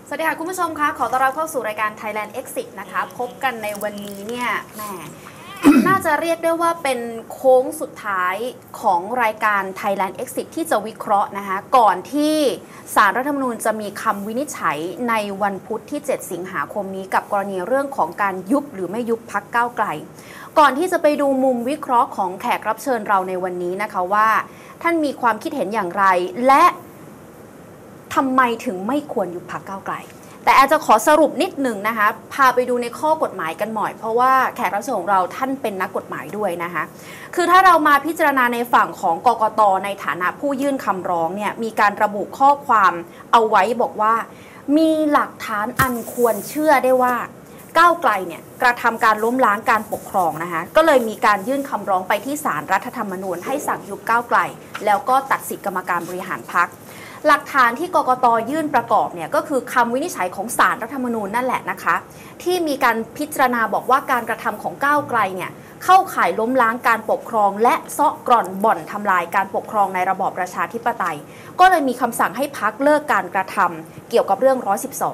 สวัสดีค่ะคุณผู้ชมคะขอต้อนรับเข้าสู่รายการ Thailand Exit นะคะพบกันในวันนี้เนี่ยแหม น่าจะเรียกได้ว่าเป็นโค้งสุดท้ายของรายการ Thailand Exit ที่จะวิเคราะห์นะคะก่อนที่ศาลรัฐธรรมนูญจะมีคำวินิจฉัยในวันพุธที่ 7 สิงหาคมนี้กับกรณีเรื่องของการยุบหรือไม่ยุบพรรคก้าวไกลก่อนที่จะไปดูมุมวิเคราะห์ของแขกรับเชิญเราในวันนี้นะคะว่าท่านมีความคิดเห็นอย่างไรและทำไมถึงไม่ควรยุบพรรคก้าวไกลแต่อาจจะขอสรุปนิดหนึ่งนะคะพาไปดูในข้อกฎหมายกันหน่อยเพราะว่าแขกรับเชิญของเราท่านเป็นนักกฎหมายด้วยนะคะคือถ้าเรามาพิจารณาในฝั่งของกกต.ในฐานะผู้ยื่นคำร้องเนี่ยมีการระบุข้อความเอาไว้บอกว่ามีหลักฐานอันควรเชื่อได้ว่าก้าวไกลเนี่ยกระทำการล้มล้างการปกครองนะคะก็เลยมีการยื่นคำร้องไปที่ศาลรัฐธรรมนูญให้สั่งยุบก้าวไกลแล้วก็ตัดสิทธิกรรมการบริหารพรรคหลักฐานที่กกต.ยื่นประกอบเนี่ยก็คือคำวินิจฉัยของศาลรัฐธรรมนูญนั่นแหละนะคะที่มีการพิจารณาบอกว่าการกระทำของก้าวไกลเนี่ยเข้าข่ายล้มล้างการปกครองและเซาะกร่อนบ่อนทำลายการปกครองในระบอบประชาธิปไตยก็เลยมีคำสั่งให้พรรคเลิกการกระทำเกี่ยวกับเรื่อง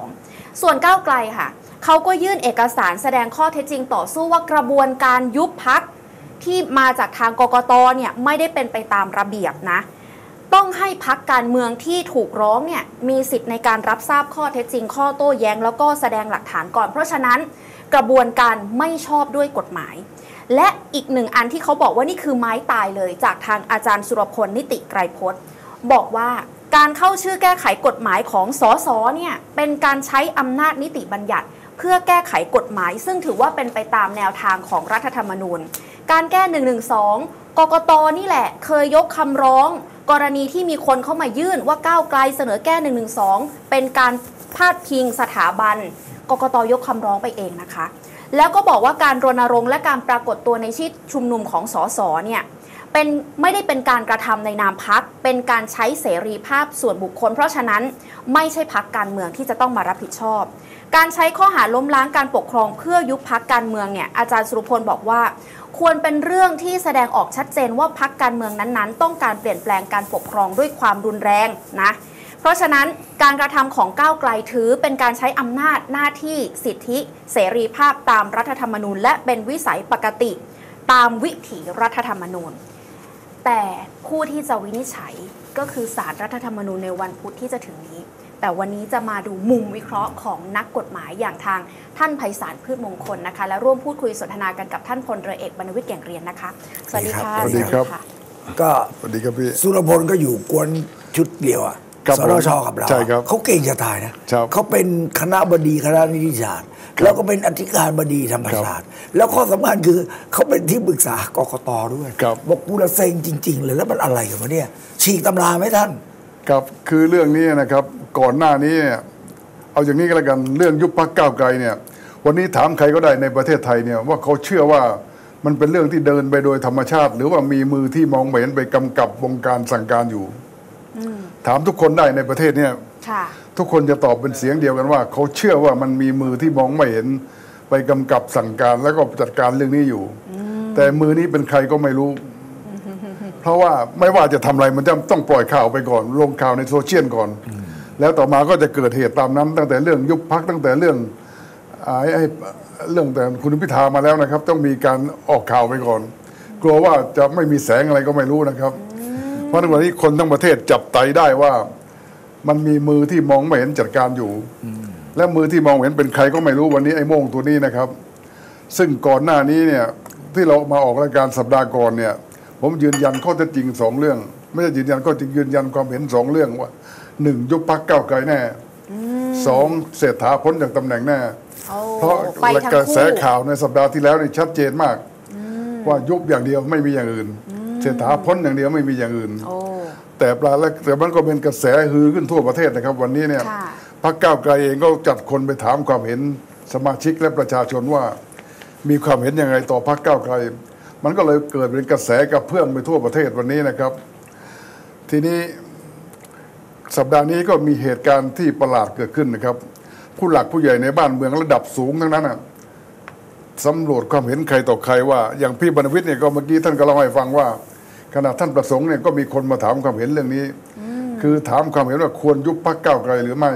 112ส่วนก้าวไกลค่ะเขาก็ยื่นเอกสารแสดงข้อเท็จจริงต่อสู้ว่ากระบวนการยุบพรรคที่มาจากทางกกต.เนี่ยไม่ได้เป็นไปตามระเบียบนะต้องให้พรรคการเมืองที่ถูกร้องเนี่ยมีสิทธิ์ในการรับทราบข้อเท็จจริงข้อโต้แย้งแล้วก็แสดงหลักฐานก่อนเพราะฉะนั้นกระบวนการไม่ชอบด้วยกฎหมายและอีกหนึ่งอันที่เขาบอกว่านี่คือไม้ตายเลยจากทางอาจารย์สุรพลนิติไกรพจน์บอกว่าการเข้าชื่อแก้ไขกฎหมายของสสเนี่ยเป็นการใช้อำนาจนิติบัญญัติเพื่อแก้ไขกฎหมายซึ่งถือว่าเป็นไปตามแนวทางของรัฐธรรมนูญการแก้112กกต.นี่แหละเคยยกคำร้องกรณีที่มีคนเข้ามายื่นว่าก้าวไกลเสนอแก้112เป็นการพาดพิงสถาบันกกต.ยกคำร้องไปเองนะคะแล้วก็บอกว่าการรณรงค์และการปรากฏตัวในที่ชุมนุมของสสเนี่ยไม่ได้เป็นการกระทำในนามพรรคเป็นการใช้เสรีภาพส่วนบุคคลเพราะฉะนั้นไม่ใช่พรรคการเมืองที่จะต้องมารับผิดชอบการใช้ข้อหาล้มล้างการปกครองเพื่อยุบพรรคการเมืองเนี่ยอาจารย์สุรพลบอกว่าควรเป็นเรื่องที่แสดงออกชัดเจนว่าพรรคการเมืองนั้นๆต้องการเปลี่ยนแปลงการปกครองด้วยความรุนแรงนะเพราะฉะนั้นการกระทำของก้าวไกลถือเป็นการใช้อำนาจหน้าที่สิทธิเสรีภาพตามรัฐธรรมนูญและเป็นวิสัยปกติตามวิถีรัฐธรรมนูญแต่ผู้ที่จะวินิจฉัยก็คือศาลรัฐธรรมนูญในวันพุธที่จะถึงนี้แต่วันนี้จะมาดูมุมวิเคราะห์ของนักกฎหมายอย่างทางท่านไพศาลพืชมงคลนะคะและร่วมพูดคุยสนทนากันกับท่านพลเรือเอกบรรณวิทย์แก่งเรียนนะคะสวัสดีค่ะสวัสดีครับก็สวัสดีครับพี่สุรพลก็อยู่กวนชุดเดียวอะสรช.กับเราเขาเก่งจะตายนะเขาเป็นคณะบดีคณะนิติศาสตร์แล้วก็เป็นอธิการบดีธรรมศาสตร์แล้วข้อสำคัญคือเขาเป็นที่ปรึกษากกต.ด้วยบอกกูละเซ็งจริงๆเลยแล้วมันอะไรกันวะเนี่ยฉีกตำราไหมท่านครับคือเรื่องนี้นะครับก่อนหน้านี้เอาอย่างนี้ก็แล้วกันเรื่องยุบพรรคก้าวไกลเนี่ยวันนี้ถามใครก็ได้ในประเทศไทยเนี่ยว่าเขาเชื่อว่ามันเป็นเรื่องที่เดินไปโดยธรรมชาติหรือว่ามีมือที่มองไม่เห็นไปกำกับวงการสั่งการอยู่ถามทุกคนได้ในประเทศเนี่ยทุกคนจะตอบเป็นเสียงเดียวกันว่าเขาเชื่อว่ามันมีมือที่มองไม่เห็นไปกำกับสั่งการแล้วก็จัดการเรื่องนี้อยู่แต่มือนี้เป็นใครก็ไม่รู้เพราะว่าไม่ว่าจะทำอะไรมันจะต้องปล่อยข่าวไปก่อนลงข่าวในโซเชียลก่อนแล้วต่อมาก็จะเกิดเหตุตามนั้นตั้งแต่เรื่องยุบพรรคตั้งแต่เรื่องแต่คุณพิธามาแล้วนะครับต้องมีการออกข่าวไปก่อนกลัวว่าจะไม่มีแสงอะไรก็ไม่รู้นะครับเพราะในวันนี้คนทั้งประเทศจับไตได้ว่ามันมีมือที่มองไม่เห็นจัดการอยู่และมือที่มองเห็นเป็นใครก็ไม่รู้วันนี้ไอ้โม่งตัวนี้นะครับซึ่งก่อนหน้านี้เนี่ยที่เรามาออกรายการสัปดาห์ก่อนเนี่ยผมยืนยันข้อเท็จจริง2 เรื่องไม่ใช่ยืนยันข้อจริงยืนยันความเห็น2 เรื่องว่า1ยุบพรรคก้าวไกลแน่2เศรษฐาพ้นจากตำแหน่งแน่เพราะกระแสข่าวในสัปดาห์ที่แล้วนี่ชัดเจนมากว่ายุบอย่างเดียวไม่มีอย่างอื่นเศรษฐาพ้นอย่างเดียวไม่มีอย่างอื่นแต่มันก็เป็นกระแสฮือขึ้นทั่วประเทศนะครับวันนี้เนี่ยพรรคก้าวไกลเองก็จัดคนไปถามความเห็นสมาชิกและประชาชนว่ามีความเห็นยังไงต่อพรรคก้าวไกลมันก็เลยเกิดเป็นกระแสกับเพื่อนไปทั่วประเทศวันนี้นะครับทีนี้สัปดาห์นี้ก็มีเหตุการณ์ที่ประหลาดเกิดขึ้นนะครับผู้หลักผู้ใหญ่ในบ้านเมืองระดับสูงทั้งนั้นสำรวจความเห็นใครต่อใครว่าอย่างพี่บรรณวิทย์เนี่ยก็เมื่อกี้ท่านก็เล่าให้ฟังว่าขณะท่านประสงค์เนี่ยก็มีคนมาถามความเห็นเรื่องนี้คือถามความเห็นว่าควรยุบพรรคก้าวไกลหรือไม่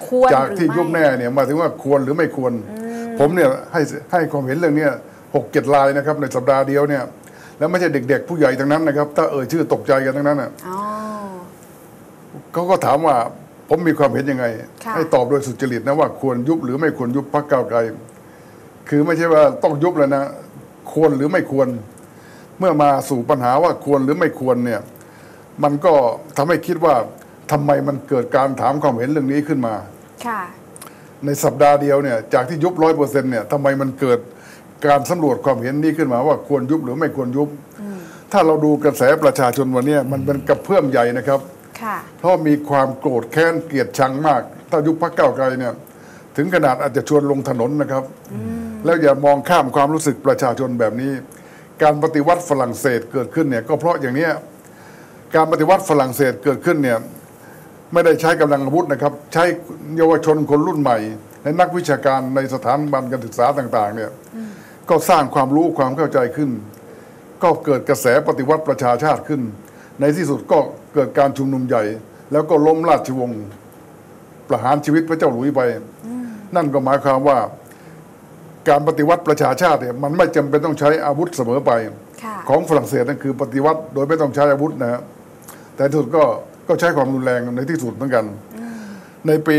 ควรจากที่ยุบแน่เนี่ยมาถึงว่าควรหรือไม่ควรผมเนี่ยให้ความเห็นเรื่องนี้6-7 รายนะครับในสัปดาห์เดียวเนี่ยแล้วไม่ใช่เด็กๆผู้ใหญ่ทั้งนั้นนะครับถ้าชื่อตกใจกันทั้งนั้นอ่ะเขาก็ถามว่าผมมีความเห็นยังไงให้ตอบโดยสุจริตนะว่าควรยุบหรือไม่ควรยุบพรรคก้าวไกลคือไม่ใช่ว่าต้องยุบเลยนะควรหรือไม่ควรเมื่อมาสู่ปัญหาว่าควรหรือไม่ควรเนี่ยมันก็ทำให้คิดว่าทำไมมันเกิดการถามความเห็นเรื่องนี้ขึ้นมาในสัปดาห์เดียวเนี่ยจากที่ยุบ100%เนี่ยทำไมมันเกิดการสำรวจความเห็นนี้ขึ้นมาว่าควรยุบหรือไม่ควรยุบถ้าเราดูกระแสประชาชนวันนี้มันเป็นกระเพื่อมใหญ่นะครับเพราะมีความโกรธแค้นเกลียดชังมากถ้ายุบพรรคก้าวไกลเนี่ยถึงขนาดอาจจะชวนลงถนนนะครับแล้วอย่ามองข้ามความรู้สึกประชาชนแบบนี้การปฏิวัติฝรั่งเศสเกิดขึ้นเนี่ยก็เพราะอย่างนี้การปฏิวัติฝรั่งเศสเกิดขึ้นเนี่ยไม่ได้ใช้กำลังอาวุธนะครับใช้เยาวชนคนรุ่นใหม่และนักวิชาการในสถาบันการศึกษาต่างๆเนี่ยก็สร้างความรู้ความเข้าใจขึ้นก็เกิดกระแสปฏิวัติประชาชาติขึ้นในที่สุดก็เกิดการชุมนุมใหญ่แล้วก็ล้มราชวงศ์ประหารชีวิตพระเจ้าหลุยส์ไปนั่นก็หมายความว่าการปฏิวัติประชาชาติเนี่ยมันไม่จำเป็นต้องใช้อาวุธเสมอไปของฝรั่งเศสนั่นคือปฏิวัติโดยไม่ต้องใช้อาวุธนะฮะแต่ที่สุดก็ใช้ความรุนแรงในที่สุดเหมือนกันในปี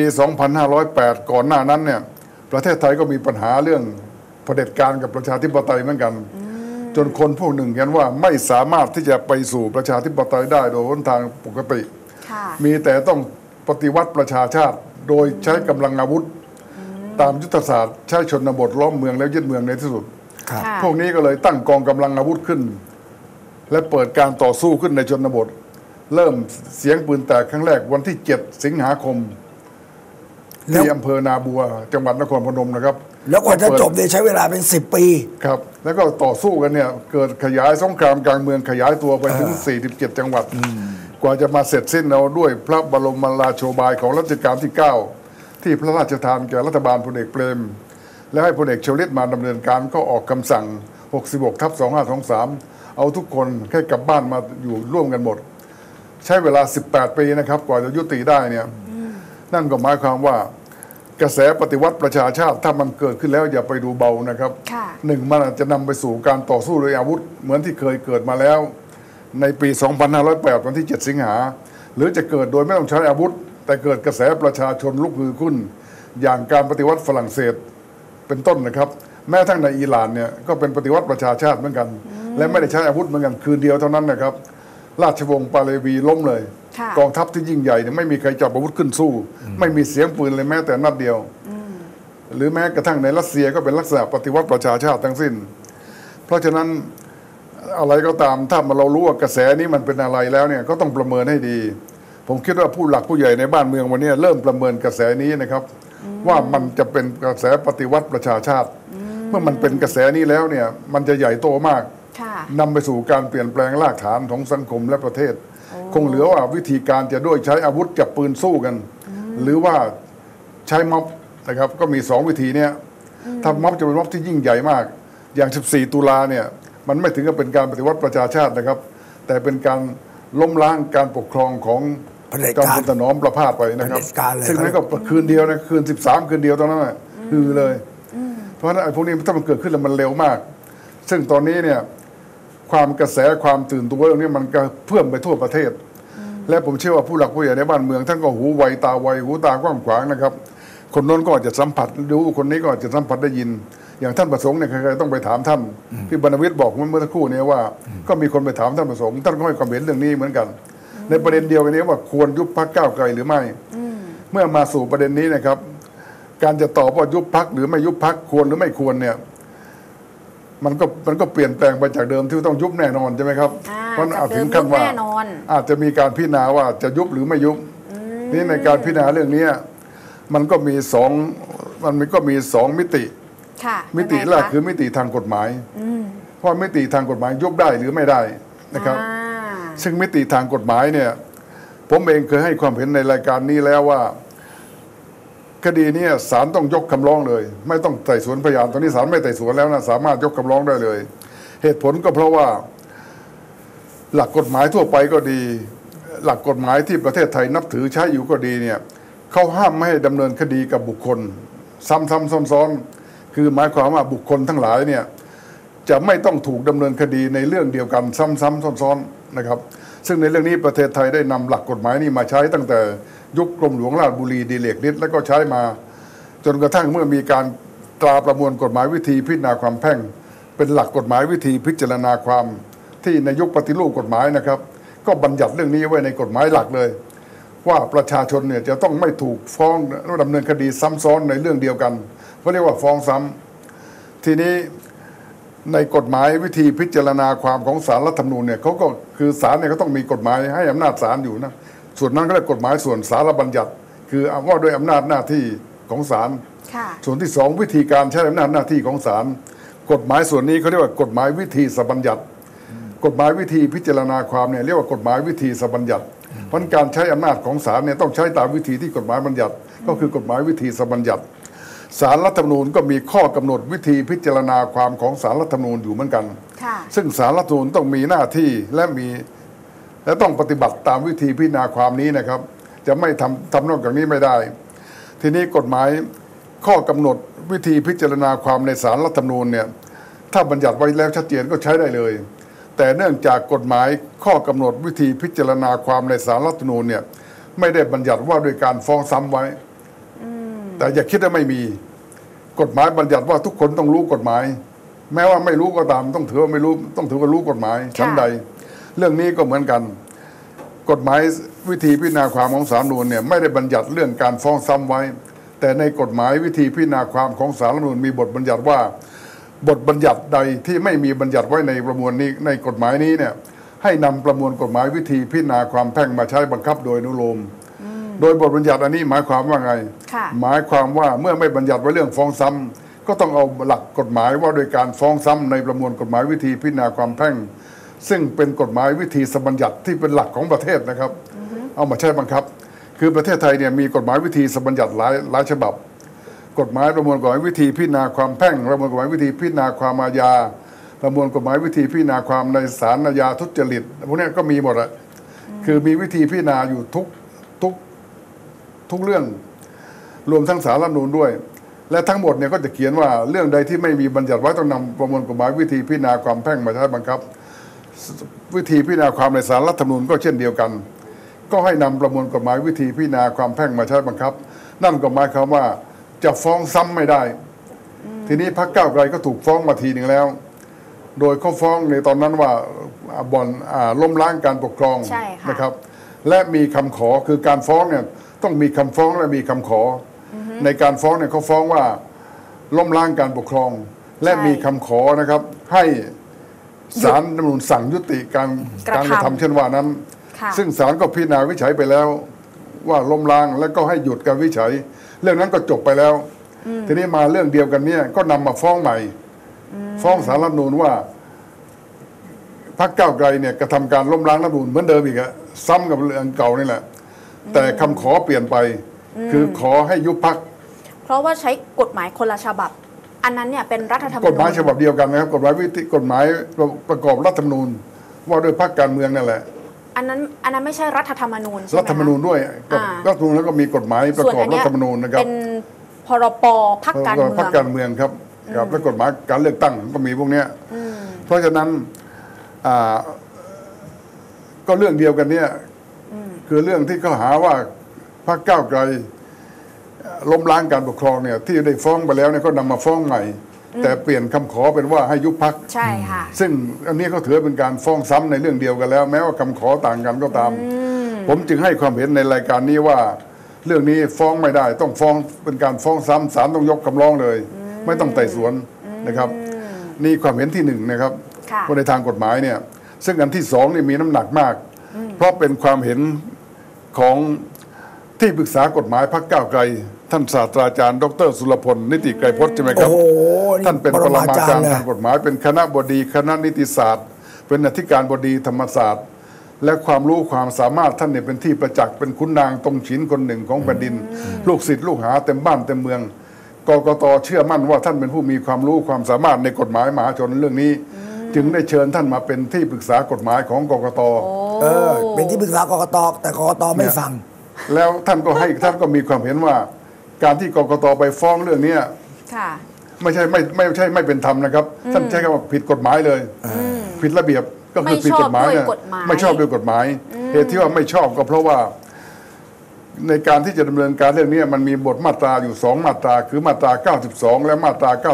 2508 ก่อนหน้านั้นเนี่ยประเทศไทยก็มีปัญหาเรื่องเผด็จการกับประชาธิปไตยเหมือนกันจนคนพวกหนึ่งเห็นว่าไม่สามารถที่จะไปสู่ประชาธิปไตยได้โดยหนทางปกติมีแต่ต้องปฏิวัติประชาชาติโดยใช้กำลังอาวุธตามยุทธศาสตร์ใช้ชนบทล้อมเมืองแล้วยึดเมืองในที่สุดพวกนี้ก็เลยตั้งกองกำลังอาวุธขึ้นและเปิดการต่อสู้ขึ้นในชนบทเริ่มเสียงปืนแตกครั้งแรกวันที่7 สิงหาคมที่อำเภอนาบัวจังหวัดนครพนมนะครับแล้วกว่าจะจบเนี่ยใช้เวลาเป็น10 ปีครับแล้วก็ต่อสู้กันเนี่ยเกิดขยายสงครามกลางเมืองขยายตัวไปถึง47 จังหวัดกว่าจะมาเสร็จสิ้นเอาด้วยพระบรมราโชบายของรัชกาลที่9ที่พระราชทานแก่รัฐบาลพลเอกเปรมและให้พลเอกชวลิตมาดำเนินการก็ออกคำสั่ง66/2523เอาทุกคนแค่กลับบ้านมาอยู่ร่วมกันหมดใช้เวลา18 ปีนะครับกว่าจะยุติได้เนี่ยนั่นก็หมายความว่ากระแสปฏิวัติประชาชาติถ้ามันเกิดขึ้นแล้วอย่าไปดูเบานะครับหนึ่งมันอาจจะนำไปสู่การต่อสู้โดยอาวุธเหมือนที่เคยเกิดมาแล้วในปี 2508 วันที่ 7 สิงหาหรือจะเกิดโดยไม่ต้องใช้อาวุธแต่เกิดกระแสประชาชนลุกฮือขึ้นอย่างการปฏิวัติฝรั่งเศสเป็นต้นนะครับแม้ทั้งในอิหร่านเนี่ยก็เป็นปฏิวัติประชาชาติเหมือนกันและไม่ได้ใช้อาวุธเหมือนกันคืนเดียวเท่านั้นนะครับราชวงศ์ปาเลวีล้มเลยกองทัพที่ยิ่งใหญ่เนี่ยไม่มีใครจับอาวุธขึ้นสู้ไม่มีเสียงปืนเลยแม้แต่นัดเดียวหรือแม้กระทั่งในรัสเซียก็เป็นลักษณะปฏิวัติประชาชาติทั้งสิ้นเพราะฉะนั้นอะไรก็ตามถ้าเรารู้ว่ากระแสนี้มันเป็นอะไรแล้วเนี่ยก็ต้องประเมินให้ดีผมคิดว่าผู้หลักผู้ใหญ่ในบ้านเมืองวันนี้เริ่มประเมินกระแสนี้นะครับว่ามันจะเป็นกระแสปฏิวัติประชาชาติเมื่อมันเป็นกระแสนี้แล้วเนี่ยมันจะใหญ่โตมากนำไปสู่การเปลี่ยนแปลงรากฐานของสังคมและประเทศคงเหลือว่าวิธีการจะด้วยใช้อาวุธจับปืนสู้กันหรือว่าใช้ม็อบนะครับก็มี2 วิธีเนี่ยถ้าม็อบจะเป็นม็อบที่ยิ่งใหญ่มากอย่าง14 ตุลาเนี่ยมันไม่ถึงกับเป็นการปฏิวัติประชาชาตินะครับแต่เป็นการล้มล้างการปกครองของจอมพลถนอมประพาสไปนะครับซึ่งนั้นก็คืนเดียวนะคืน13 คืนเดียวตอนนั้นคือเลยเพราะฉะนั้นไอ้พวกนี้ถ้ามันเกิดขึ้นแล้วมันเร็วมากซึ่งตอนนี้เนี่ยความกระแสความตื่นตัวเรื่องนี้มันก็เพิ่มไปทั่วประเทศและผมเชื่อว่าผู้หลักผู้ใหญ่ในบ้านเมืองท่านก็หูไวตาไวหูตากว้างขวางนะครับคนโน้นก็อาจจะสัมผัสรู้คนนี้ก็อาจจะสัมผัสได้ยินอย่างท่านประสงค์เนี่ยใครๆต้องไปถามท่านพี่บรรณวิทย์บอกเมื่อสักครู่นี้ว่าก็มีคนไปถามท่านประสงค์ท่านก็ให้ความเห็นเรื่องนี้เหมือนกันในประเด็นเดียวกันนี้ว่าควรยุบพรรคก้าวไกลหรือไม่เมื่อมาสู่ประเด็นนี้นะครับการจะตอบว่ายุบพรรคหรือไม่ยุบพรรคควรหรือไม่ควรเนี่ยมันก็เปลี่ยนแปลงไปจากเดิมที่ต้องยุบแน่นอนใช่ไหมครับเพราะอาจถึงขั้นว่าอาจจะมีการพิจารณาว่าจะยุบหรือไม่ยุบนี่ในการพิจารณาเรื่องนี้มันก็มี2 มิติมิติแรกคือมิติทางกฎหมายเพราะมิติทางกฎหมายยุบได้หรือไม่ได้นะครับซึ่งมิติทางกฎหมายเนี่ยผมเองเคยให้ความเห็นในรายการนี้แล้วว่าคดีนี้ศาลต้องยกคำร้องเลยไม่ต้องไต่สวนพยานตอนนี้ศาลไม่ไต่สวนแล้วนะสามารถยกคำร้องได้เลยเหตุผลก็เพราะว่าหลักกฎหมายทั่วไปก็ดีหลักกฎหมายที่ประเทศไทยนับถือใช้อยู่ก็ดีเนี่ยเขาห้ามไม่ให้ดำเนินคดีกับบุคคลซ้ำๆซ้อนๆคือหมายความว่าบุคคลทั้งหลายเนี่ยจะไม่ต้องถูกดำเนินคดีในเรื่องเดียวกันซ้ำๆซ้อนๆนะครับซึ่งในเรื่องนี้ประเทศไทยได้นำหลักกฎหมายนี้มาใช้ตั้งแต่ยุคกรมหลวงราชบุรีดิเลกฤทธิ์แล้วก็ใช้มาจนกระทั่งเมื่อมีการตราประมวลกฎหมายวิธีพิจารณาความแพ่งเป็นหลักกฎหมายวิธีพิจารณาความที่ในยุคปฏิรูปกฎหมายนะครับก็บัญญัติเรื่องนี้ไว้ในกฎหมายหลักเลยว่าประชาชนเนี่ยจะต้องไม่ถูกฟ้องดำเนินคดีซ้ำซ้อนในเรื่องเดียวกันเขาเรียกว่าฟ้องซ้ำทีนี้ในกฎหมายวิธีพิจารณาความของศาลรัฐธรรมนูญเนี่ยเขาก็คือศาลเนี่ยเขาต้องมีกฎหมายให้อำนาจศาลอยู่นะส่วนนั้นก็เรียกกฎหมายส่วนสารบัญญัติคือว่าด้วยอำนาจหน้าที่ของศาลส่วนที่สองวิธีการใช้อำนาจหน้าที่ของศาลกฎหมายส่วนนี้เขาเรียกว่ากฎหมายวิธีสับัญญัติกฎหมายวิธีพิจารณาความเนี่ยเรียกว่ากฎหมายวิธีสับัญญัติเพราะการใช้อำนาจของศาลเนี่ยต้องใช้ตามวิธีที่กฎหมายบัญญัติก็คือกฎหมายวิธีสับัญญัติศาลรัฐธรรมนูญก็มีข้อกำหนดวิธีพิจารณาความของศาลรัฐธรรมนูญอยู่เหมือนกันซึ่งศาลรัฐธรรมนูญต้องมีหน้าที่และต้องปฏิบัติตามวิธีพิจารณาความนี้นะครับจะไม่ทำนอกจากนี้ไม่ได้ทีนี้กฎหมายข้อกำหนดวิธีพิจารณาความในศาลรัฐธรรมนูญเนี่ยถ้าบัญญัติไว้แล้วชัดเจนก็ใช้ได้เลยแต่เนื่องจากกฎหมายข้อกำหนดวิธีพิจารณาความในศาลรัฐธรรมนูญเนี่ยไม่ได้บัญญัติว่าด้วยการฟ้องซ้ำไว้แต่อย่าคิดว่าไม่มีกฎหมายบัญญัติว่าทุกคนต้องรู้กฎหมายแม้ว่าไม่รู้ก็ตามต้องถือว่าไม่รู้ต้องถือว่ารู้กฎหมายชั้นใดเรื่องนี้ก็เหมือนกันกฎหมายวิธีพิจารณาความของศาลรัฐธรรมนูญเนี่ยไม่ได้บัญญัติเรื่องการฟ้องซ้ำไว้แต่ในกฎหมายวิธีพิจารณาความของศาลรัฐธรรมนูญมีบทบัญญัติว่าบทบัญญัติใดที่ไม่มีบัญญัติไว้ในประมวลนี้ในกฎหมายนี้เนี่ยให้นำประมวลกฎหมายวิธีพิจารณาความแพ่งมาใช้บังคับโดยอนุโลมโดยบทบัญญัติอันนี้หมายความว่าไงหมายความว่าเมื่อไม่บัญญัติไว้เรื่องฟ้องซ้ำก็ต้องเอาหลักกฎหมายว่าโดยการฟ้องซ้ำในประมวลกฎหมายวิธีพิจารณาความแพ่งซึ่งเป็นกฎหมายวิธีสับัญญัติที่เป็นหลักของประเทศนะครับเอามาใช้บังคับคือประเทศไทยเนี่ยมีกฎหมายวิธีสับัญญัติหลายฉบับกฎหมายประมวลกฎหมายวิธีพิจารณาความแพ่งประมวลกฎหมายวิธีพิจารณาความอาญาประมวลกฎหมายวิธีพิจารณาความในศาลอาญาทุจริตพวกนี้ก็มีหมดอะคือมีวิธีพิจารณาอยู่ทุกเรื่องรวมทั้งศาลรัฐธรรมนูญด้วยและทั้งหมดเนี่ยก็จะเขียนว่าเรื่องใดที่ไม่มีบัญญัติไว้ต้องนำประมวลกฎหมายวิธีพิจารณาความแพ่งมาใช้บังคับวิธีพิจารณาความในศาลรัฐธรรมนูญก็เช่นเดียวกันก็ให้นำประมวลกฎหมายวิธีพิจารณาความแพ่งมาใช้บังคับนั่นก็หมายความว่าจะฟ้องซ้ำไม่ได้ทีนี้พรรคก้าวไกลก็ถูกฟ้องมาทีหนึ่งแล้วโดยเขาฟ้องในตอนนั้นว่าบ่อนล้มล้างการปกครองนะครับและมีคำขอคือการฟ้องเนี่ยต้องมีคำฟ้องและมีคำขอในการฟ้องเนี่ยเขาฟ้องว่าล้มล้างการปกครองและมีคำขอนะครับให้ศาลรัฐธรรมนูญสั่งยุติการกระทำเช่นว่านั้นซึ่งศาลก็พิจารณาวิจัยไปแล้วว่าล้มล้างแล้วก็ให้หยุดการวิจัยเรื่องนั้นก็จบไปแล้วทีนี้มาเรื่องเดียวกันเนี่ยก็นำมาฟ้องใหม่ฟ้องศาลรัฐธรรมนูญว่าพรรคก้าวไกลเนี่ยกระทำการล้มล้างรัฐธรรมนูญเหมือนเดิมอีกอะซ้ำกับเรื่องเก่านี่แหละแต่คำขอเปลี่ยนไปคือขอให้ยุบพรรคเพราะว่าใช้กฎหมายคนละฉบับอันนั้นเนี่ยเป็นรัฐธรรมนูญกฎหมายฉบับเดียวกันนะครับกฎหมายประกอบรัฐธรรมนูญว่าด้วยพรรคการเมืองนั่นแหละอันนั้นไม่ใช่รัฐธรรมนูญใช่ไหมรัฐธรรมนูญด้วยรัฐธรรมนูญแล้วก็มีกฎหมายประกอบรัฐธรรมนูญนะครับเป็นพรบพรรคการเมืองพรรคการเมืองครับและกฎหมายการเลือกตั้งก็มีพวกนี้เพราะฉะนั้นก็เรื่องเดียวกันเนี่ยคือเรื่องที่เขาหาว่าพรรคก้าวไกลล้มล้างการปกครองเนี่ยที่ได้ฟ้องไปแล้วเนี่ยก็นำมาฟ้องใหม่แต่เปลี่ยนคำขอเป็นว่าให้ยุบพรรคใช่ค่ะซึ่งอันนี้เขาถือเป็นการฟ้องซ้ำในเรื่องเดียวกันแล้วแม้ว่าคำขอต่างกันก็ตามผมจึงให้ความเห็นในรายการนี้ว่าเรื่องนี้ฟ้องไม่ได้ต้องฟ้องเป็นการฟ้องซ้ำศาลต้องยกคำร้องเลยไม่ต้องไต่สวนนะครับนี่ความเห็นที่หนึ่งนะครับในทางกฎหมายเนี่ยซึ่งอันที่สองนี่มีน้ำหนักมากเพราะเป็นความเห็นของที่ปรึกษากฎหมายพรรคก้าวไกลท่านศาสตราจารย์ดร.สุรพลนิติไกรพจน์ใช่ไหมครับท่านเป็นปรมาจารย์ทางกฎหมายเป็นคณบดีคณะนิติศาสตร์เป็นอธิการบดีธรรมศาสตร์และความรู้ความสามารถท่านเนี่ยเป็นที่ประจักษ์เป็นขุนนางตรงฉินคนหนึ่งของแผ่นดินลูกศิษย์ลูกหาเต็มบ้านเต็มเมืองกกต.เชื่อมั่นว่าท่านเป็นผู้มีความรู้ความสามารถในกฎหมายมหาชนเรื่องนี้จึงได้เชิญท่านมาเป็นที่ปรึกษากฎหมายของกกต. เป็นที่ปรึกษากกต.แต่กกต.ไม่ฟังแล้วท่านก็มีความเห็นว่าการที่กกตไปฟ้องเรื่องนี้ไม่ใช่ไม่เป็นธรรมนะครับท่านใช้คำว่าผิดกฎหมายเลยผิดระเบียบก็คือผิดกฎหมายเนี่ยไม่ชอบด้วยกฎหมายเหตุที่ว่าไม่ชอบก็เพราะว่าในการที่จะดำเนินการเรื่องนี้มันมีบทมาตราอยู่2มาตราคือมาตรา92และมาตรา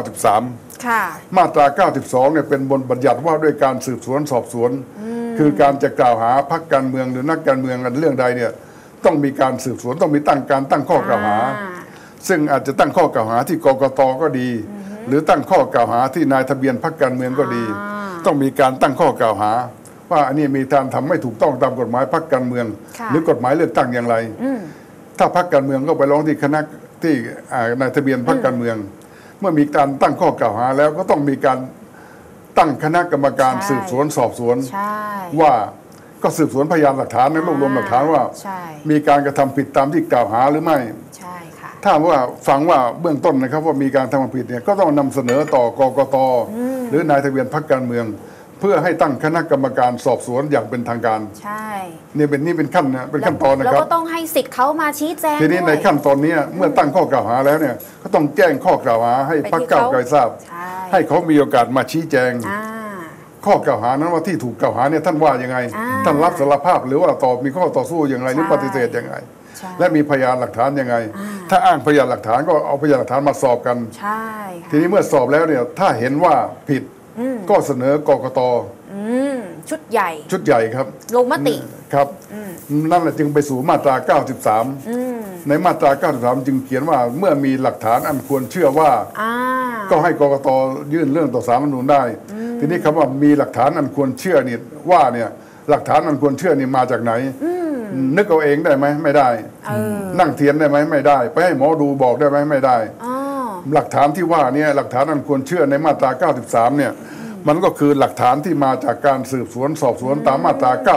93มาตรา92เนี่ยเป็นบทบัญญัติว่าด้วยการสืบสวนสอบสวนคือการจะกล่าวหาพรรคการเมืองหรือนักการเมืองกันเรื่องใดเนี่ยต้องมีการสืบสวนต้องมีการตั้งข้อกล่าวหาซึ่งอาจจะตั้งข้อกล่าวหาที่กกตก็ดีหรือตั้งข้อกล่าวหาที่นายทะเบียนพรรคการเมืองก็ดีต้องมีการตั้งข้อกล่าวหาว่าอันนี้มีการทำไม่ถูกต้องตามกฎหมายพรรคการเมืองหรือกฎหมายเลือกตั้งอย่างไรถ้าพรรคการเมืองก็ไปร้องที่คณะที่นายทะเบียนพรรคการเมืองเมื่อมีการตั้งข้อกล่าวหาแล้วก็ต้องมีการตั้งคณะกรรมการสืบสวนสอบสวนว่าก็สืบสวนพยานหลักฐานและรวบรวมหลักฐานว่ามีการกระทำผิดตามที่กล่าวหาหรือไม่ถ้าว่าฟังว่าเบื้องต้นนะครับว่ามีการทำความผิดเนี่ยก็ต้องนำเสนอต่อกกตหรือนายทะเบียนพรรคการเมืองเพื่อให้ตั้งคณะกรรมการสอบสวนอย่างเป็นทางการใช่นี่เป็นขั้นนะเป็นขั้นตอนนะครับแล้วก็ต้องให้สิทธิ์เขามาชี้แจงทีนี้ในขั้นตอนนี้เมื่อตั้งข้อกล่าวหาแล้วเนี่ยก็ต้องแจ้งข้อกล่าวหาให้พรรคก้าวไกลทราบให้เขามีโอกาสมาชี้แจงข้อกล่าวหานั้นว่าที่ถูกกล่าวหาเนี่ยท่านว่ายังไงท่านรับสารภาพหรือว่ามีข้อต่อสู้อย่างไรหรือปฏิเสธยังไงและมีพยานหลักฐานยังไงถ้าอ้างพยานหลักฐานก็เอาพยานหลักฐานมาสอบกันทีนี้เมื่อสอบแล้วเนี่ยถ้าเห็นว่าผิดก็เสนอกกตชุดใหญ่ครับลงมติครับนั่นแหละจึงไปสู่มาตรา93ในมาตรา93จึงเขียนว่าเมื่อมีหลักฐานอันควรเชื่อว่าก็ให้กกตยื่นเรื่องต่อศาลรัฐธรรมนูญได้ทีนี้คำว่ามีหลักฐานอันควรเชื่อนี่ว่าเนี่ยหลักฐานอันควรเชื่อนี่มาจากไหนนึกเอาเองได้ไหมไม่ได้นั่งเทียนได้ไหมไม่ได้ไปให้หมอดูบอกได้ไหมไม่ได้หลักฐานที่ว่าเนี่ยหลักฐานอันควรเชื่อในมาตรา93เนี่ยมันก็คือหลักฐานที่มาจากการสืบสวนสอบสวนตามมาตรา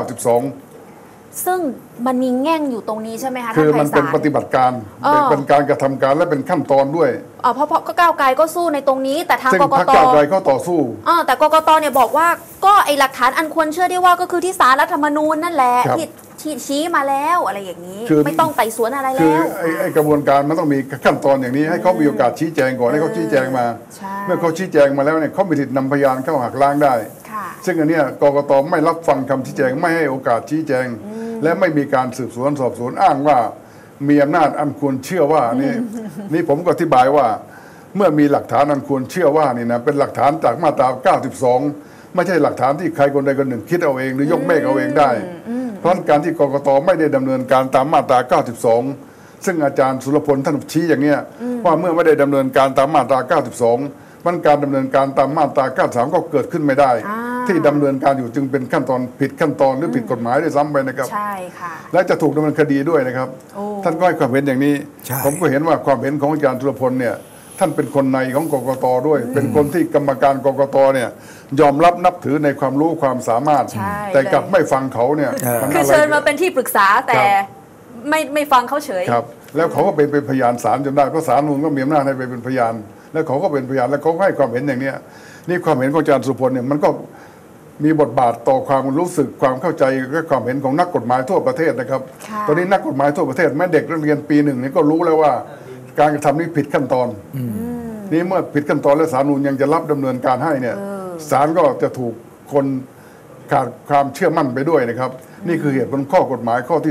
92 ซึ่งมันมีแง่งอยู่ตรงนี้ใช่ไหมคะคือมันเป็นปฏิบัติการเป็นการกระทำการและเป็นขั้นตอนด้วยเพราะก็ก้าวไกลก็สู้ในตรงนี้แต่ทางกกตก้าวไกลก็ต่อสู้แต่กกตเนี่ยบอกว่าก็ไอหลักฐานอันควรเชื่อได้ว่าก็คือที่ศาลรัฐธรรมนูญนั่นแหละที่ชี้มาแล้วอะไรอย่างนี้ไม่ต้องไต่สวนอะไรแล้วคือไอกระบวนการมันต้องมีขั้นตอนอย่างนี้ให้เขามีโอกาสชี้แจงก่อนให้เขาชี้แจงมาเมื่อเขาชี้แจงมาแล้วเนี่ยเขามีสิทธินำพยานเข้าหักล้างได้ซึ่งอันนี้กกตไม่รับฟังคำชี้แจงไม่ให้โอกาสชี้แจงและไม่มีการสืบสวนสอบสวนอ้างว่ามีอำนาจอันควรเชื่อว่านี่ผมก็อธิบายว่าเมื่อมีหลักฐานอันควรเชื่อว่านี่นะเป็นหลักฐานจากมาตรา92ไม่ใช่หลักฐานที่ใครคนใดคนหนึ่งคิดเอาเองหรือยกเมฆเอาเองได้เพราะการที่กกตไม่ได้ดำเนินการตามมาตรา92ซึ่งอาจารย์สุรพลท่านชี้อย่างนี้ว่าเมื่อไม่ได้ดำเนินการตามมาตรา92มันการดำเนินการตามมาตรา93ก็เกิดขึ้นไม่ได้ที่ดำเนินการอยู่จึงเป็นขั้นตอนผิดขั้นตอนหรือผิดกฎหมายด้วยซ้ำไปนะครับใช่ค่ะและจะถูกดำเนินคดีด้วยนะครับท่านก็ให้ความเห็นอย่างนี้ผมก็เห็นว่าความเห็นของอาจารย์สุรพลเนี่ยท่านเป็นคนในของกกตด้วยเป็นคนที่กรรมการกกตเนี่ยยอมรับนับถือในความรู้ความสามารถแต่กลับไม่ฟังเขาเนี่ยคือเชิญมาเป็นที่ปรึกษาแต่ไม่ฟังเขาเฉยครับแล้วเขาก็เป็นพยานศาลจนได้เพราะศาลนูนก็มีอำนาจให้ไปเป็นพยานแล้วเขาก็เป็นพยานแล้วเขาให้ความเห็นอย่างนี้นี่ความเห็นของอาจารย์สุรพลเนี่ยมันก็มีบทบาทต่อความรู้สึกความเข้าใจและความเห็นของนักกฎหมายทั่วประเทศนะครับตอนนี้นักกฎหมายทั่วประเทศแม้เด็กนักเรียนปี1นี่ก็รู้แล้วว่าการกระทำนี้ผิดขั้นตอนนี่เมื่อผิดขั้นตอนและศาลนูนยังจะรับดำเนินการให้เนี่ยศาลก็จะถูกคนขาดความเชื่อมั่นไปด้วยนะครับนี่คือเหตุผลข้อกฎหมายข้อที่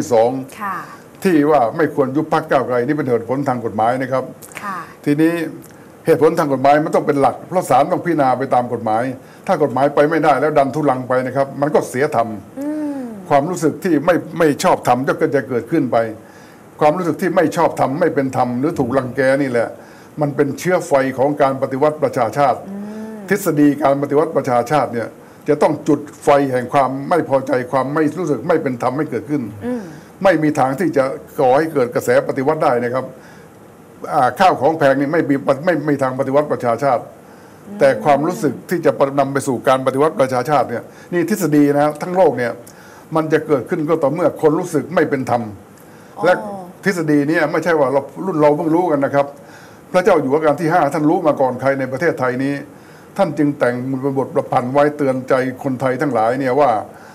2ที่ว่าไม่ควรยุบพรรคก้าวไกลนี่เป็นเหตุผลทางกฎหมายนะครับทีนี้เหตุผลทางกฎหมายมันต้องเป็นหลักเพราะศาลต้องพิจารณาไปตามกฎหมายถ้ากฎหมายไปไม่ได้แล้วดันทุลังไปนะครับมันก็เสียธรรมความรู้สึกที่ไม่ชอบธรรมก็จะเกิดขึ้นไปความรู้สึกที่ไม่ชอบธรรมไม่เป็นธรรมหรือถูกรังแกนี่แหละมันเป็นเชื้อไฟของการปฏิวัติประชาชาติทฤษฎีการปฏิวัติประชาชาติเนี่ยจะต้องจุดไฟแห่งความไม่พอใจความไม่รู้สึกไม่เป็นธรรมให้เกิดขึ้นไม่มีทางที่จะก่อให้เกิดกระแสปฏิวัติได้นะครับข้าวของแพงนี่ไม่ทางปฏิวัติประชาชาติแต่ความรู้สึกที่จะนำไปสู่การปฏิวัติประชาชาติเนี่ยนี่ทฤษฎีนะทั้งโลกเนี่ยมันจะเกิดขึ้นก็ต่อเมื่อคนรู้สึกไม่เป็นธรรมและทฤษฎีนี้ไม่ใช่ว่ารุ่นเราเพิ่งรู้กันนะครับพระเจ้าอยู่หัวรัชกาลที่5ท่านรู้มาก่อนใครในประเทศไทยนี้ท่านจึงแต่งบทประพันธ์ไว้เตือนใจคนไทยทั้งหลายเนี่ยว่า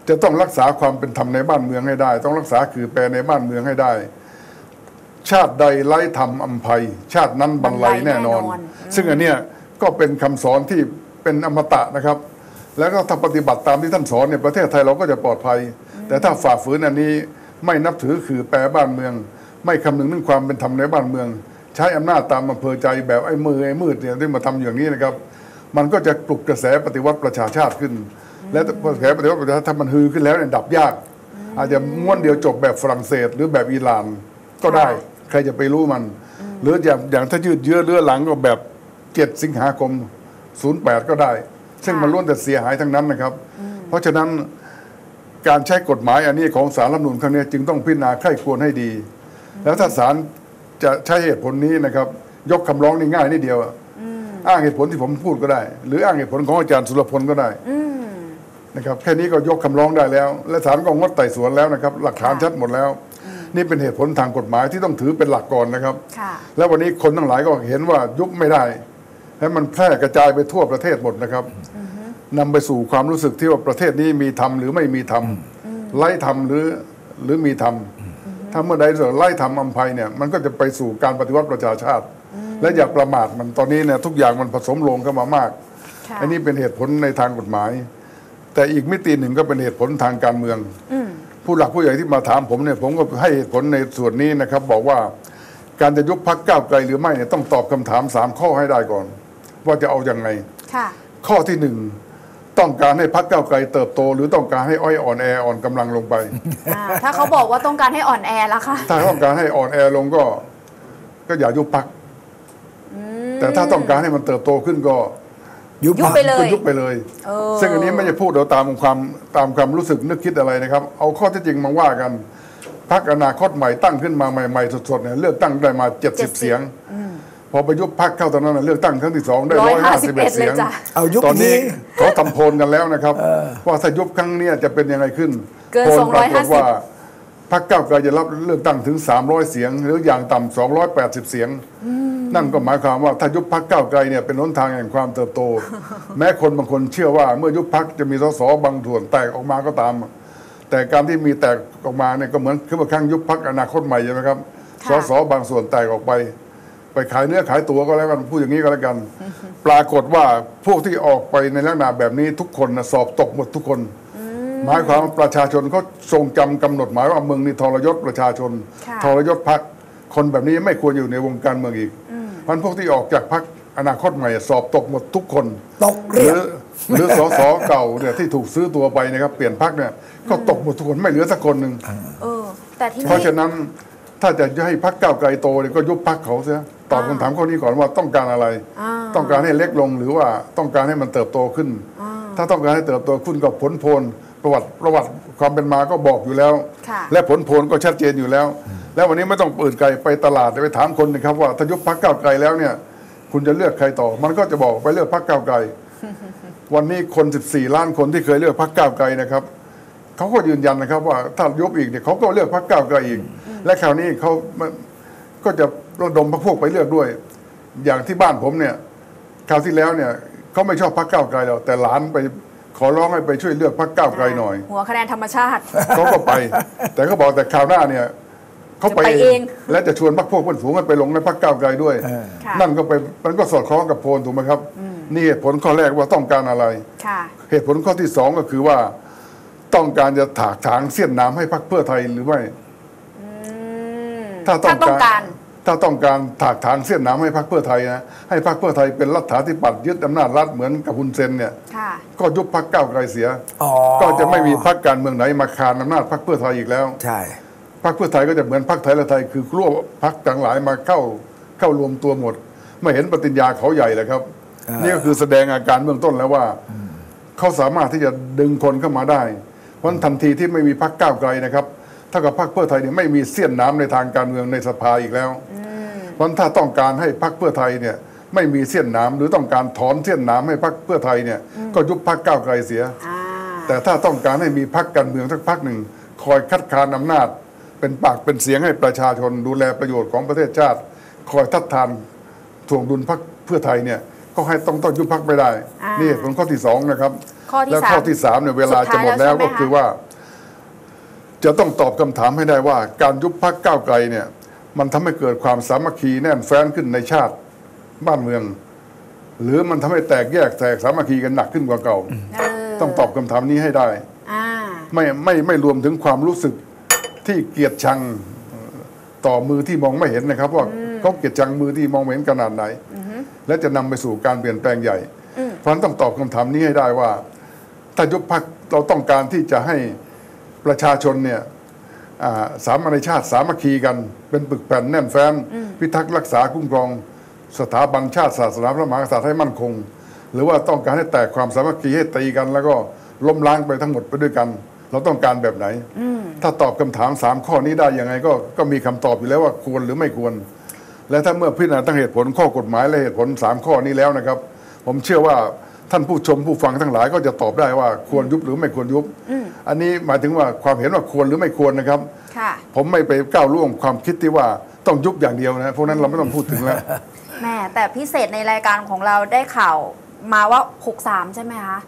จะต้องรักษาความเป็นธรรมในบ้านเมืองให้ได้ต้องรักษาคือแปรในบ้านเมืองให้ได้ชาติใดไร้ธรรมอำไพชาตินั้นบรรลัยแน่นอนซึ่งอันเนี้ยก็เป็นคำสอนที่เป็นอมตะนะครับแล้วก็ถ้าปฏิบัติตามที่ท่านสอนเนี่ยประเทศไทยเราก็จะปลอดภัยแต่ถ้าฝ่าฝืนอันนี้ไม่นับถือคือแปรบ้านเมืองไม่คำนึงถึงความเป็นธรรมในบ้านเมืองใช้อำนาจตามอำเภอใจแบบไอ้มืดเนี่ยที่มาทำอย่างนี้นะครับมันก็จะปลุกกระแสปฏิวัติประชาชาติขึ้นและกระแสปฏิวัติประชาชาติถ้ามันฮือขึ้นแล้วเนี่ยดับยากอาจจะม้วนเดียวจบแบบฝรั่งเศสหรือแบบอิหร่านก็ได้ใครจะไปรู้มันหรืออย่างถ้ายืดเยื้อเรื้อรังก็แบบ7 สิงหาคม 08ก็ได้ซึ่งมันล้วนแต่เสียหายทั้งนั้นนะครับเพราะฉะนั้นการใช้กฎหมายอันนี้ของศาลรัฐธรรมนูญครั้งนี้จึงต้องพิจารณาไข้ควรให้ดีแล้วถ้าศาลจะใช้เหตุผลนี้นะครับยกคำร้องนี่ง่ายนิดเดียวอ้างเหตุผลที่ผมพูดก็ได้หรืออ้างเหตุผลของอาจารย์สุรพลก็ได้นะครับแค่นี้ก็ยกคำร้องได้แล้วและศาลก็งดไต่สวนแล้วนะครับหลักฐานชัดหมดแล้วนี่เป็นเหตุผลทางกฎหมายที่ต้องถือเป็นหลักก่อนนะครับแล้ววันนี้คนทั้งหลายก็เห็นว่ายุบไม่ได้และมันแพร่กระจายไปทั่วประเทศหมดนะครับนำไปสู่ความรู้สึกที่ว่าประเทศนี้มีธรรมหรือไม่มีธรรมไร้ธรรมหรือมีธรรมถ้าเมื่อใดไร้ธรรมอำไพเนี่ยมันก็จะไปสู่การปฏิวัติประชาชาติและอย่าประมาทมันตอนนี้เนี่ยทุกอย่างมันผสมลงเข้ามามากอันนี้เป็นเหตุผลในทางกฎหมายแต่อีกมิติหนึ่งก็เป็นเหตุผลทางการเมืองผู้หลักผู้ใหญ่ที่มาถามผมเนี่ยผมก็ให้เหตุผลในส่วนนี้นะครับบอกว่าการจะยุบพรรคก้าวไกลหรือไม่เนี่ยต้องตอบคำถาม3 ข้อให้ได้ก่อนว่าจะเอาอย่างไงข้อที่ 1ต้องการให้พรรคก้าวไกลเติบโตหรือต้องการให้อ้อยอ่อนแออ่อนกำลังลงไปถ้าเขาบอกว่าต้องการให้อ่อนแอล่ะคะถ้าต้องการให้อ่อนแอลงก็อย่ายุบพรรคแต่ถ้าต้องการให้มันเติบโตขึ้นก็ยุบไปเลยยุบไปเลยซึ่งอันนี้ไม่ใช่พูดเราตามความรู้สึกนึกคิดอะไรนะครับเอาข้อที่จริงมาว่ากันพรรคอนาคตใหม่ตั้งขึ้นมาใหม่ๆสดๆเนี่ยเลือกตั้งได้มา70 เสียงพอไปยุบพรรคเข้าตอนนั้นเลือกตั้งครั้งที่2ได้151 เสียงตอนนี้เขาทำโพลกันแล้วนะครับว่าถ้ายุบครั้งนี้จะเป็นยังไงขึ้นโพลปรากฏว่าพรรคก้าวไกลจะรับเลือกตั้งถึง300 เสียงหรืออย่างต่ำ280 เสียงนั่นก็หมายความว่าถ้ายุบพรรคก้าวไกลเนี่ยเป็นหนทางแห่งความเติบโตแม้คนบางคนเชื่อว่าเมื่อยุบพรรคจะมีสสบางส่วนแตกออกมาก็ตามแต่การที่มีแตกออกมาเนี่ยก็เหมือนคือว่าครั้งยุบพรรคอนาคตใหม่ใช่ไหมครับสสบางส่วนแตกออกไปขายเนื้อขายตัวก็แล้วกันพูดอย่างนี้ก็แล้วกันปรากฏว่าพวกที่ออกไปในลักษณะแบบนี้ทุกคนสอบตกหมดทุกคนหมายความประชาชนเขาทรงจำกำหนดหมายว่าเมืองนี้ทรยศประชาชนทรยศพรรคคนแบบนี้ไม่ควรอยู่ในวงการเมืองอีกมันพวกที่ออกจากพรรคอนาคตใหม่สอบตกหมดทุกคนตกหรือสสเก่าเนี่ยที่ถูกซื้อตัวไปนะครับเปลี่ยนพรรคเนี่ยก็ตกหมดทุกคนไม่เหลือสักคนหนึ่งเพราะฉะนั้นถ้าจะให้พรรคก้าวไกลโตเนี่ยก็ยุบพรรคเขาเสียตอบคำถามข้อนี้ก่อนว่าต้องการอะไรต้องการให้เล็กลงหรือว่าต้องการให้มันเติบโตขึ้นถ้าต้องการให้เติบโตขึ้นก็ผลโพลประวัติความเป็นมาก็บอกอยู่แล้วและผลโพลก็ชัดเจนอยู่แล้วแล้ววันนี้ไม่ต้องเปิดไกลไปตลาดไปถามคนนะครับว่าถ้ายุบพรรคก้าวไกลแล้วเนี่ยคุณจะเลือกใครต่อมันก็จะบอกไปเลือกพรรคก้าวไกลวันนี้คน14 ล้านคนที่เคยเลือกพรรคก้าวไกลนะครับเขาก็ยืนยันนะครับว่าถ้ายุบอีกเนี่ยเขาก็เลือกพรรคก้าวไกลอีกและคราวนี้เขาก็จะระดมพวกไปเลือกด้วยอย่างที่บ้านผมเนี่ยคราวที่แล้วเนี่ยเขาไม่ชอบพรรคก้าวไกลหรอกแต่หลานไปขอร้องให้ไปช่วยเลือกพรรคก้าวไกลหน่อยหัวคะแนนธรรมชาติเขาก็ไปแต่เขาบอกแต่คราวหน้าเนี่ยเขาไปเองและจะชวนพรรคพวกเพื่อนฝูงให้ไปลงในพรรคก้าวไกลด้วยนั่นก็ไปมันก็สอดคล้องกับโพลถูกไหมครับนี่เหตุผลข้อแรกว่าต้องการอะไรเหตุผลข้อที่2ก็คือว่าต้องการจะถากถางเสี้ยนน้ำให้พรรคเพื่อไทยหรือไม่ถ้าต้องการถากถางเสี้ยนน้ำให้พรรคเพื่อไทยนะให้พรรคเพื่อไทยเป็นรัฐาธิปัตย์ยึดอำนาจรัฐเหมือนกับฮุนเซนเนี่ยก็ยุบพรรคก้าวไกลเสียก็จะไม่มีพรรคการเมืองไหนมาคานอำนาจพรรคเพื่อไทยอีกแล้วใช่พรรคเพื่อไทยก็จะเหมือนพรรคไทยและไทยคือรวบพรรคต่างหลายมาเข้ารวมตัวหมดไม่เห็นปฏิญญาเขาใหญ่เลยครับนี่ก็คือแสดงอาการเบื้องต้นแล้วว่าเขาสามารถที่จะดึงคนเข้ามาได้เพราะทันทีที่ไม่มีพรรคก้าวไกลนะครับถ้ากับพรรคเพื่อไทยเนี่ยไม่มีเสี้ยนน้ำในทางการเมืองในสภาอีกแล้วเพราะถ้าต้องการให้พรรคเพื่อไทยเนี่ยไม่มีเสี้ยนน้ำหรือต้องการถอนเสี้ยนน้ำให้พรรคเพื่อไทยเนี่ยก็ยุบพรรคก้าวไกลเสียแต่ถ้าต้องการให้มีพรรคการเมืองสักพรรคหนึ่งคอยคัดค้านอำนาจเป็นปากเป็นเสียงให้ประชาชนดูแลประโยชน์ของประเทศชาติคอยทัดทานถ่วงดุลพรรคเพื่อไทยเนี่ยก็ให้ต้องยุบพรรคไม่ได้นี่ผลข้อที่2นะครับแล้วข้อที่3เนี่ยเวลาจะหมดแล้วก็คือว่า จะต้องตอบคำถามให้ได้ว่าการยุบพรรคก้าวไกลเนี่ยมันทำให้เกิดความสามัคคีแน่นแฟ้นขึ้นในชาติบ้านเมือง หรือมันทำให้แตกแยกแตกสามัคคีกันหนักขึ้นกว่าเก่าต้องตอบคำถามนี้ให้ได้ไม่รวมถึงความรู้สึกที่เกลียดชังต่อมือที่มองไม่เห็นนะครับว่าเขาเกลียดชังมือที่มองไม่เห็นขนาดไหนและจะนำไปสู่การเปลี่ยนแปลงใหญ่เพราะฉะนั้นต้องตอบคำถามนี้ให้ได้ว่าถ้ายุบพรรคเราต้องการที่จะให้ประชาชนเนี่ยสามัญชาติสามัคคีกันเป็นปึกแผ่นแน่นแฟ้นพิทักษ์รักษาคุ้มครองสถาบันชาติศาสนาพระมหากษัตริย์ให้มั่นคงหรือว่าต้องการให้แตกความสามัคคีให้ตีกันแล้วก็ล้มล้างไปทั้งหมดไปด้วยกันเราต้องการแบบไหนถ้าตอบคำถาม3ข้อนี้ได้ยังไงก็มีคำตอบอยู่แล้วว่าควรหรือไม่ควรและถ้าเมื่อพิจารณาทั้งเหตุผลข้อกฎหมายและเหตุผล3ข้อนี้แล้วนะครับผมเชื่อว่าท่านผู้ชมผู้ฟังทั้งหลายก็จะตอบได้ว่าควรยุบหรือไม่ควรยุบอันนี้หมายถึงว่าความเห็นว่าควรหรือไม่ควรนะครับผมไม่ไปก้าวล่วงความคิดที่ว่าต้องยุบอย่างเดียวนะพวกนั้นเราไม่ต้องพูดถึงแล้วแม่แต่พิเศษในรายการของเราได้ข่าวมาว่า63ใช่ไหมคะ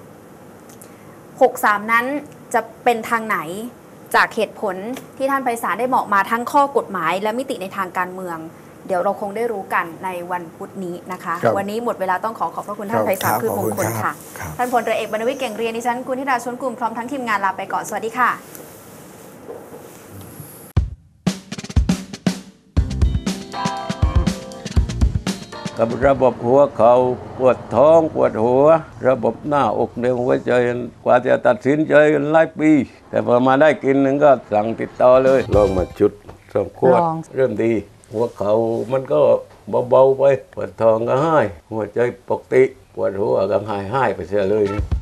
63นั้นจะเป็นทางไหนจากเหตุผลที่ท่านไพศาลได้บอกมาทั้งข้อกฎหมายและมิติในทางการเมืองเดี๋ยวเราคงได้รู้กันในวันพุธนี้นะคะวันนี้หมดเวลาต้องขอบพระคุณท่านไพศาลคือมงคลค่ะท่านพลเรือเอกบรรณวิทย์เก่งเรียนดิฉันกุลธิดาชวนกลุ่มพร้อมทั้งทีมงานลาไปก่อนสวัสดีค่ะกับระบบหัวเขาปวดท้องปวดหัวระบบหน้าอกเดียวหัวใจกว่าจะตัดสินใจกันหลายปีแต่พอมาได้กินหนึ่งก็สั่งติดต่อเลยลองมาจุด2 ขวดเริ่มดีหัวเขามันก็เบาๆไปปวดท้องก็หายหัวใจปกติปวดหัวก็หายไปเสียเลย